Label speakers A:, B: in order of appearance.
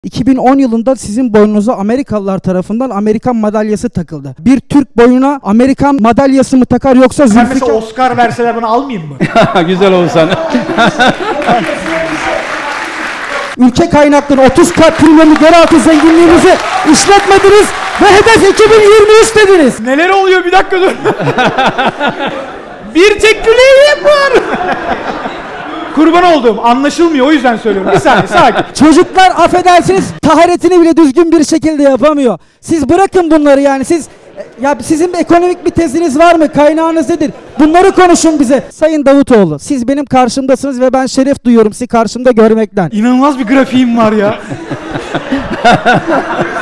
A: 2010 yılında sizin boynunuza Amerikalılar tarafından Amerikan madalyası takıldı. Bir Türk boynuna Amerikan madalyası mı takar yoksa
B: Sen
A: Zülfikar...
B: mesela Oscar verseler bana almayayım mı?
C: Güzel olsan.
A: Ülke kaynakları 30 kat trilyonlu yeraltı zenginliğimizi işletmediniz ve hedef 2023 dediniz.
B: Neler oluyor, bir dakika dur. Bir tek güleğim var. Kurban olduğum anlaşılmıyor, o yüzden söylüyorum. Bir saniye, sakin.
A: Çocuklar affedersiniz taharetini bile düzgün bir şekilde yapamıyor. Siz bırakın bunları yani ya sizin ekonomik bir teziniz var mı? Kaynağınız nedir? Bunları konuşun bize. Sayın Davutoğlu, siz benim karşımdasınız ve ben şeref duyuyorum sizi karşımda görmekten.
B: İnanılmaz bir grafiğim var ya.